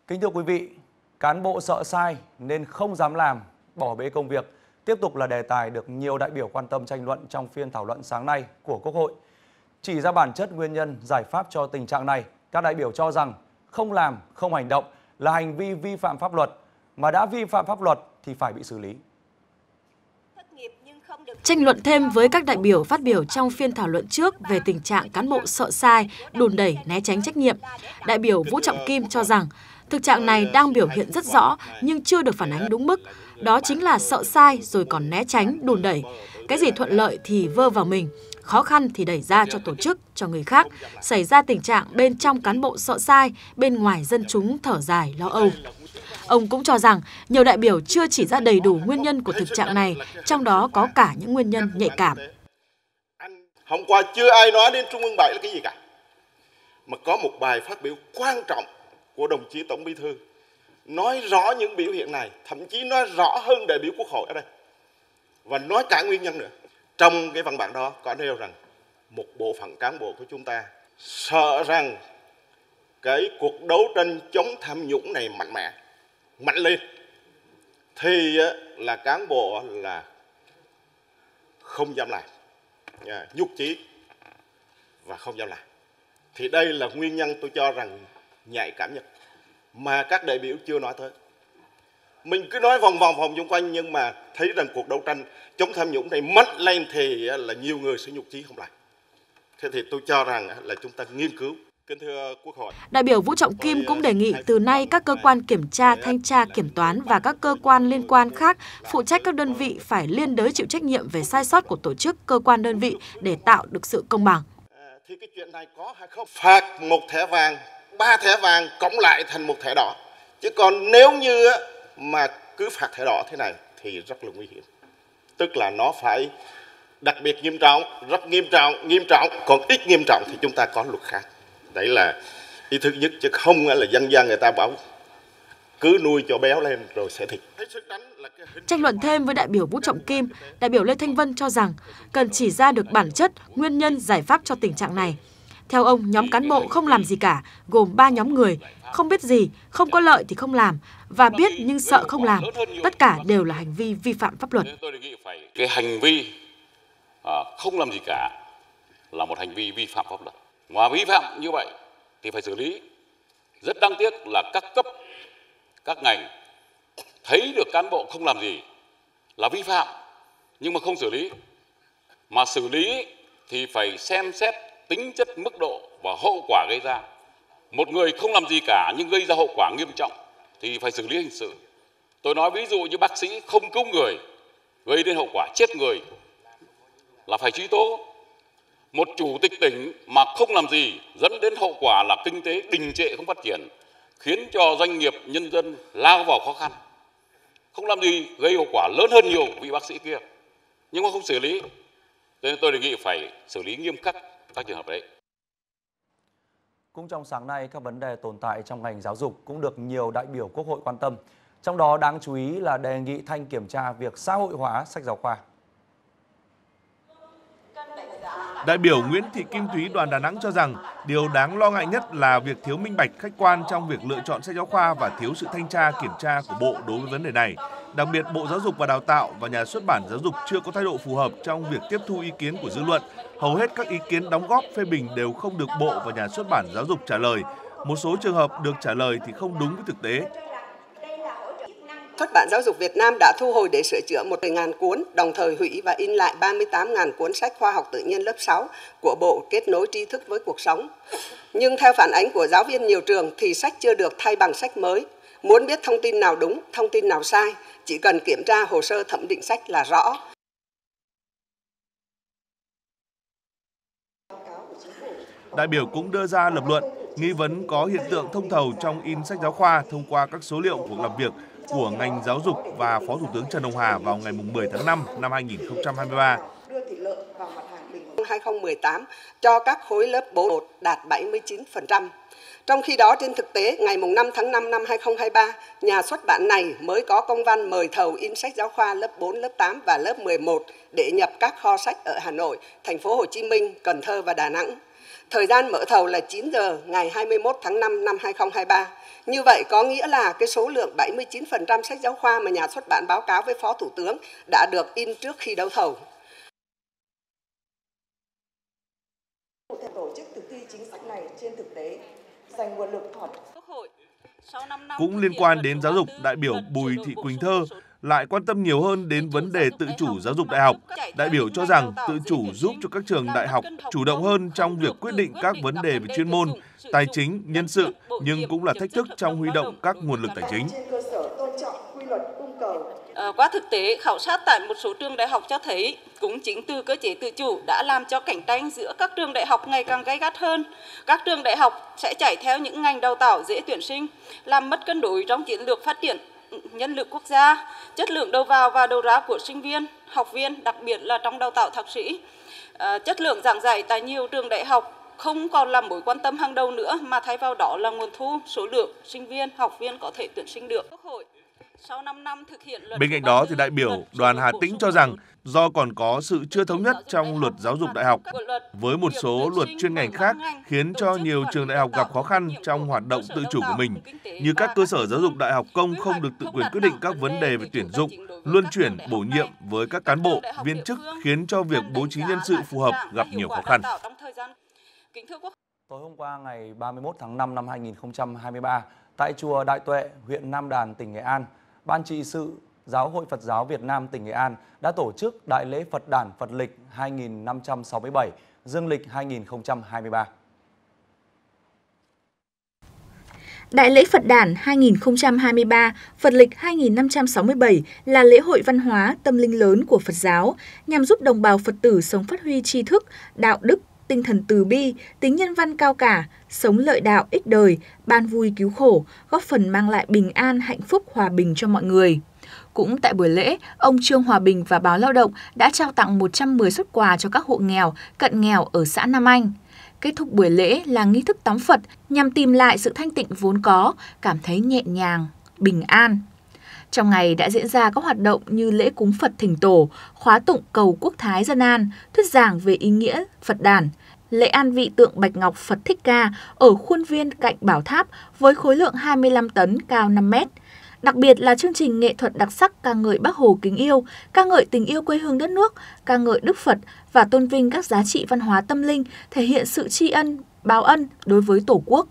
Kính thưa quý vị, cán bộ sợ sai nên không dám làm, bỏ bê công việc tiếp tục là đề tài được nhiều đại biểu quan tâm tranh luận trong phiên thảo luận sáng nay của Quốc hội. Chỉ ra bản chất nguyên nhân, giải pháp cho tình trạng này, các đại biểu cho rằng không làm, không hành động là hành vi vi phạm pháp luật, mà đã vi phạm pháp luật thì phải bị xử lý. Tranh luận thêm với các đại biểu phát biểu trong phiên thảo luận trước về tình trạng cán bộ sợ sai, đùn đẩy, né tránh trách nhiệm, đại biểu Vũ Trọng Kim cho rằng thực trạng này đang biểu hiện rất rõ nhưng chưa được phản ánh đúng mức. Đó chính là sợ sai rồi còn né tránh, đùn đẩy. Cái gì thuận lợi thì vơ vào mình, khó khăn thì đẩy ra cho tổ chức, cho người khác. Xảy ra tình trạng bên trong cán bộ sợ sai, bên ngoài dân chúng thở dài, lo âu. Ông cũng cho rằng nhiều đại biểu chưa chỉ ra đầy đủ nguyên nhân của thực trạng này, trong đó có cả những nguyên nhân nhạy cảm. Hôm qua chưa ai nói đến Trung ương 7 là cái gì cả. Mà có một bài phát biểu quan trọng của đồng chí Tổng Bí thư nói rõ những biểu hiện này, thậm chí nói rõ hơn đại biểu Quốc hội ở đây. Và nói cả nguyên nhân nữa. Trong cái văn bản đó có nêu rằng một bộ phận cán bộ của chúng ta sợ rằng cái cuộc đấu tranh chống tham nhũng này mạnh lên thì là cán bộ là không dám làm, nhục chí và không dám làm. Thì đây là nguyên nhân tôi cho rằng nhạy cảm nhất mà các đại biểu chưa nói tới. Mình cứ nói vòng xung quanh nhưng mà thấy rằng cuộc đấu tranh chống tham nhũng này mạnh lên thì là nhiều người sẽ nhục chí không làm. Thế thì tôi cho rằng là chúng ta nghiên cứu. Kính thưa Quốc hội. Đại biểu Vũ Trọng Kim cũng đề nghị từ nay các cơ quan kiểm tra, thanh tra, kiểm toán và các cơ quan liên quan khác phụ trách các đơn vị phải liên đới chịu trách nhiệm về sai sót của tổ chức, cơ quan đơn vị để tạo được sự công bằng. Thì cái chuyện này có hay không? Phạt một thẻ vàng, 3 thẻ vàng cộng lại thành một thẻ đỏ. Chứ còn nếu như mà cứ phạt thẻ đỏ thế này thì rất là nguy hiểm. Tức là nó phải đặc biệt nghiêm trọng, rất nghiêm trọng, còn ít nghiêm trọng thì chúng ta có luật khác. Đấy là ý thứ nhất, chứ không là dân gian người ta bảo cứ nuôi cho béo lên rồi sẽ thịt. Tranh luận thêm với đại biểu Vũ Trọng Kim, đại biểu Lê Thanh Vân cho rằng cần chỉ ra được bản chất, nguyên nhân, giải pháp cho tình trạng này. Theo ông, nhóm cán bộ không làm gì cả, gồm 3 nhóm người, không biết gì, không có lợi thì không làm, và biết nhưng sợ không làm. Tất cả đều là hành vi vi phạm pháp luật. Tôi đề nghị phải cái hành vi không làm gì cả là một hành vi vi phạm pháp luật. Ngoài vi phạm như vậy thì phải xử lý. Rất đáng tiếc là các cấp, các ngành thấy được cán bộ không làm gì là vi phạm nhưng mà không xử lý. Mà xử lý thì phải xem xét tính chất, mức độ và hậu quả gây ra. Một người không làm gì cả nhưng gây ra hậu quả nghiêm trọng thì phải xử lý hình sự. Tôi nói ví dụ như bác sĩ không cứu người, gây đến hậu quả chết người là phải truy tố. Một chủ tịch tỉnh mà không làm gì dẫn đến hậu quả là kinh tế đình trệ không phát triển, khiến cho doanh nghiệp, nhân dân lao vào khó khăn. Không làm gì gây hậu quả lớn hơn nhiều vị bác sĩ kia, nhưng mà không xử lý. Cho nên tôi đề nghị phải xử lý nghiêm khắc các trường hợp đấy. Cũng trong sáng nay, các vấn đề tồn tại trong ngành giáo dục cũng được nhiều đại biểu Quốc hội quan tâm. Trong đó đáng chú ý là đề nghị thanh kiểm tra việc xã hội hóa sách giáo khoa. Đại biểu Nguyễn Thị Kim Thúy đoàn Đà Nẵng cho rằng điều đáng lo ngại nhất là việc thiếu minh bạch, khách quan trong việc lựa chọn sách giáo khoa và thiếu sự thanh tra kiểm tra của Bộ đối với vấn đề này. Đặc biệt, Bộ Giáo dục và Đào tạo và Nhà xuất bản Giáo dục chưa có thái độ phù hợp trong việc tiếp thu ý kiến của dư luận. Hầu hết các ý kiến đóng góp phê bình đều không được Bộ và Nhà xuất bản Giáo dục trả lời. Một số trường hợp được trả lời thì không đúng với thực tế. Xuất bản Giáo dục Việt Nam đã thu hồi để sửa chữa 10.000 cuốn, đồng thời hủy và in lại 38.000 cuốn sách khoa học tự nhiên lớp 6 của Bộ kết nối tri thức với cuộc sống. Nhưng theo phản ánh của giáo viên nhiều trường thì sách chưa được thay bằng sách mới. Muốn biết thông tin nào đúng, thông tin nào sai, chỉ cần kiểm tra hồ sơ thẩm định sách là rõ. Đại biểu cũng đưa ra lập luận, nghi vấn có hiện tượng thông thầu trong in sách giáo khoa thông qua các số liệu cuộc làm việc của ngành giáo dục và Phó Thủ tướng Trần Hồng Hà vào ngày 10 tháng 5 năm 2023. 2018 cho các khối lớp 4 đạt 79%. Trong khi đó, trên thực tế, ngày 5 tháng 5 năm 2023, nhà xuất bản này mới có công văn mời thầu in sách giáo khoa lớp 4, lớp 8 và lớp 11 để nhập các kho sách ở Hà Nội, Thành phố Hồ Chí Minh, Cần Thơ và Đà Nẵng. Thời gian mở thầu là 9 giờ ngày 21 tháng 5 năm 2023. Như vậy có nghĩa là cái số lượng 79% sách giáo khoa mà nhà xuất bản báo cáo với Phó Thủ tướng đã được in trước khi đấu thầu. Tổ chức thực thi chính sách này trên thực tế dành nguồn lực Quốc hội. Cũng liên quan đến giáo dục, đại biểu Bùi Thị Quỳnh Thơ lại quan tâm nhiều hơn đến vấn đề tự chủ giáo dục đại học. Đại biểu cho rằng tự chủ giúp cho các trường đại học chủ động hơn trong việc quyết định các vấn đề về chuyên môn, tài chính, nhân sự, nhưng cũng là thách thức trong huy động các nguồn lực tài chính. Qua thực tế, khảo sát tại một số trường đại học cho thấy cũng chính từ cơ chế tự chủ đã làm cho cạnh tranh giữa các trường đại học ngày càng gay gắt hơn. Các trường đại học sẽ chạy theo những ngành đào tạo dễ tuyển sinh, làm mất cân đối trong chiến lược phát triển nhân lực quốc gia, chất lượng đầu vào và đầu ra của sinh viên, học viên, đặc biệt là trong đào tạo thạc sĩ. Chất lượng giảng dạy tại nhiều trường đại học không còn là mối quan tâm hàng đầu nữa, mà thay vào đó là nguồn thu, số lượng sinh viên, học viên có thể tuyển sinh được. Sau 5 năm thực hiện luật. Bên cạnh đó, thì đại biểu đoàn Hà Tĩnh cho rằng do còn có sự chưa thống nhất trong luật giáo dục đại học với một số luật chuyên ngành khác khiến cho nhiều trường đại học gặp khó khăn trong hoạt động tự chủ của mình, như các cơ sở giáo dục đại học công không được tự quyền quyết định các vấn đề về tuyển dụng, luân chuyển, bổ nhiệm với các cán bộ, viên chức, khiến cho việc bố trí nhân sự phù hợp gặp nhiều khó khăn. Tối hôm qua ngày 31 tháng 5 năm 2023, tại chùa Đại Tuệ, huyện Nam Đàn, tỉnh Nghệ An, Ban trị sự Giáo hội Phật giáo Việt Nam tỉnh Nghệ An đã tổ chức Đại lễ Phật đản Phật lịch 2567, Dương lịch 2023. Đại lễ Phật đản 2023, Phật lịch 2567 là lễ hội văn hóa tâm linh lớn của Phật giáo, nhằm giúp đồng bào Phật tử sống phát huy tri thức, đạo đức, tinh thần từ bi, tính nhân văn cao cả, sống lợi đạo ích đời, ban vui cứu khổ, góp phần mang lại bình an, hạnh phúc, hòa bình cho mọi người. Cũng tại buổi lễ, ông Trương Hòa Bình và Báo Lao động đã trao tặng 110 suất quà cho các hộ nghèo, cận nghèo ở xã Nam Anh. Kết thúc buổi lễ là nghi thức tắm Phật nhằm tìm lại sự thanh tịnh vốn có, cảm thấy nhẹ nhàng, bình an. Trong ngày đã diễn ra các hoạt động như lễ cúng Phật thỉnh tổ, khóa tụng cầu quốc thái dân an, thuyết giảng về ý nghĩa Phật đản, lễ an vị tượng Bạch Ngọc Phật Thích Ca ở khuôn viên cạnh bảo tháp với khối lượng 25 tấn cao 5 mét. Đặc biệt là chương trình nghệ thuật đặc sắc ca ngợi Bác Hồ kính yêu, ca ngợi tình yêu quê hương đất nước, ca ngợi Đức Phật và tôn vinh các giá trị văn hóa tâm linh, thể hiện sự tri ân, báo ân đối với Tổ quốc.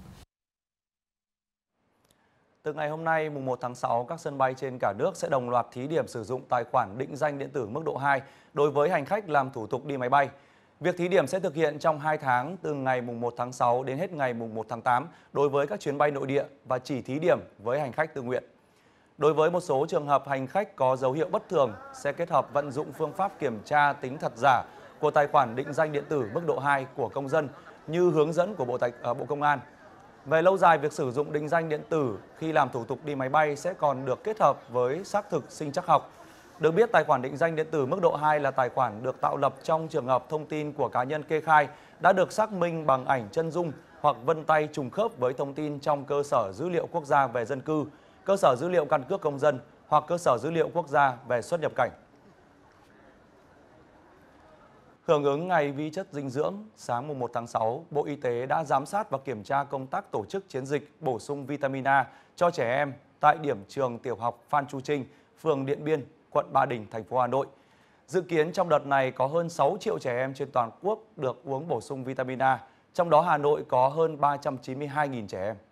Từ ngày hôm nay, mùng 1 tháng 6, các sân bay trên cả nước sẽ đồng loạt thí điểm sử dụng tài khoản định danh điện tử mức độ 2 đối với hành khách làm thủ tục đi máy bay. Việc thí điểm sẽ thực hiện trong 2 tháng từ ngày mùng 1 tháng 6 đến hết ngày mùng 1 tháng 8 đối với các chuyến bay nội địa và chỉ thí điểm với hành khách tự nguyện. Đối với một số trường hợp hành khách có dấu hiệu bất thường sẽ kết hợp vận dụng phương pháp kiểm tra tính thật giả của tài khoản định danh điện tử mức độ 2 của công dân như hướng dẫn của Bộ Công an. Về lâu dài, việc sử dụng định danh điện tử khi làm thủ tục đi máy bay sẽ còn được kết hợp với xác thực sinh trắc học. Được biết, tài khoản định danh điện tử mức độ 2 là tài khoản được tạo lập trong trường hợp thông tin của cá nhân kê khai đã được xác minh bằng ảnh chân dung hoặc vân tay trùng khớp với thông tin trong cơ sở dữ liệu quốc gia về dân cư, cơ sở dữ liệu căn cước công dân hoặc cơ sở dữ liệu quốc gia về xuất nhập cảnh. Hưởng ứng ngày vi chất dinh dưỡng, sáng mùng 1 tháng 6, Bộ Y tế đã giám sát và kiểm tra công tác tổ chức chiến dịch bổ sung vitamin A cho trẻ em tại điểm trường tiểu học Phan Chu Trinh, phường Điện Biên, quận Ba Đình, thành phố Hà Nội. Dự kiến trong đợt này có hơn 6 triệu trẻ em trên toàn quốc được uống bổ sung vitamin A, trong đó Hà Nội có hơn 392.000 trẻ em.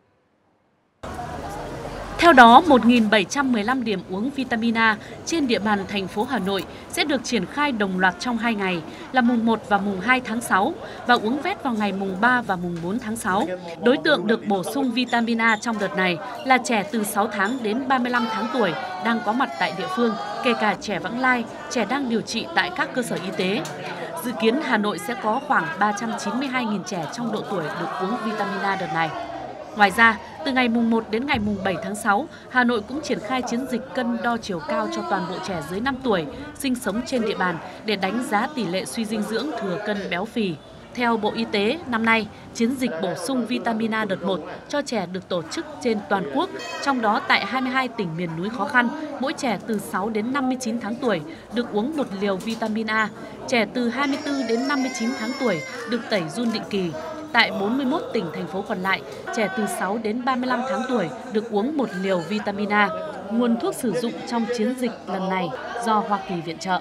Theo đó, 1.715 điểm uống vitamin A trên địa bàn thành phố Hà Nội sẽ được triển khai đồng loạt trong 2 ngày là mùng 1 và mùng 2 tháng 6 và uống vét vào ngày mùng 3 và mùng 4 tháng 6. Đối tượng được bổ sung vitamin A trong đợt này là trẻ từ 6 tháng đến 35 tháng tuổi đang có mặt tại địa phương, kể cả trẻ vãng lai, trẻ đang điều trị tại các cơ sở y tế. Dự kiến Hà Nội sẽ có khoảng 392.000 trẻ trong độ tuổi được uống vitamin A đợt này. Ngoài ra, từ ngày mùng 1 đến ngày mùng 7 tháng 6, Hà Nội cũng triển khai chiến dịch cân đo chiều cao cho toàn bộ trẻ dưới 5 tuổi sinh sống trên địa bàn để đánh giá tỷ lệ suy dinh dưỡng, thừa cân, béo phì. Theo Bộ Y tế, năm nay, chiến dịch bổ sung vitamin A đợt 1 cho trẻ được tổ chức trên toàn quốc, trong đó tại 22 tỉnh miền núi khó khăn, mỗi trẻ từ 6 đến 59 tháng tuổi được uống 1 liều vitamin A, trẻ từ 24 đến 59 tháng tuổi được tẩy giun định kỳ. Tại 41 tỉnh, thành phố còn lại, trẻ từ 6 đến 35 tháng tuổi được uống 1 liều vitamin A, nguồn thuốc sử dụng trong chiến dịch lần này do Hoa Kỳ viện trợ.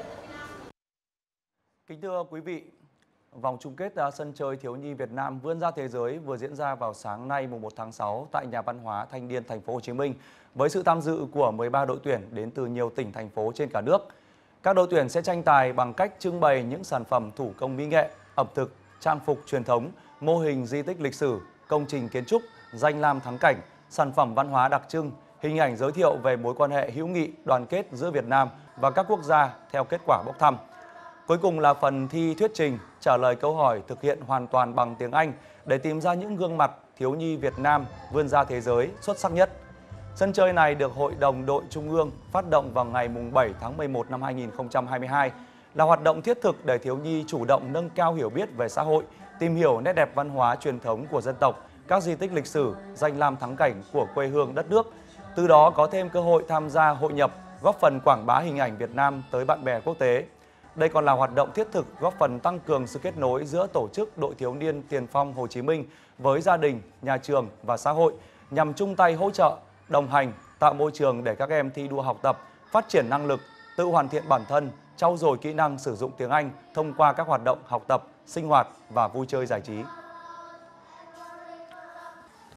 Kính thưa quý vị, vòng chung kết sân chơi thiếu nhi Việt Nam vươn ra thế giới vừa diễn ra vào sáng nay mùng 1 tháng 6 tại Nhà văn hóa Thanh niên thành phố Hồ Chí Minh với sự tham dự của 13 đội tuyển đến từ nhiều tỉnh thành phố trên cả nước. Các đội tuyển sẽ tranh tài bằng cách trưng bày những sản phẩm thủ công mỹ nghệ, ẩm thực, trang phục truyền thống, mô hình di tích lịch sử, công trình kiến trúc, danh lam thắng cảnh, sản phẩm văn hóa đặc trưng, hình ảnh giới thiệu về mối quan hệ hữu nghị, đoàn kết giữa Việt Nam và các quốc gia theo kết quả bốc thăm. Cuối cùng là phần thi thuyết trình, trả lời câu hỏi thực hiện hoàn toàn bằng tiếng Anh để tìm ra những gương mặt thiếu nhi Việt Nam vươn ra thế giới xuất sắc nhất. Sân chơi này được Hội đồng đội Trung ương phát động vào ngày 7 tháng 11 năm 2022, là hoạt động thiết thực để thiếu nhi chủ động nâng cao hiểu biết về xã hội, tìm hiểu nét đẹp văn hóa truyền thống của dân tộc, các di tích lịch sử, danh lam thắng cảnh của quê hương đất nước. Từ đó có thêm cơ hội tham gia hội nhập, góp phần quảng bá hình ảnh Việt Nam tới bạn bè quốc tế. Đây còn là hoạt động thiết thực góp phần tăng cường sự kết nối giữa tổ chức Đội Thiếu niên Tiền phong Hồ Chí Minh với gia đình, nhà trường và xã hội nhằm chung tay hỗ trợ, đồng hành, tạo môi trường để các em thi đua học tập, phát triển năng lực, tự hoàn thiện bản thân, trau dồi kỹ năng sử dụng tiếng Anh thông qua các hoạt động học tập, sinh hoạt và vui chơi giải trí.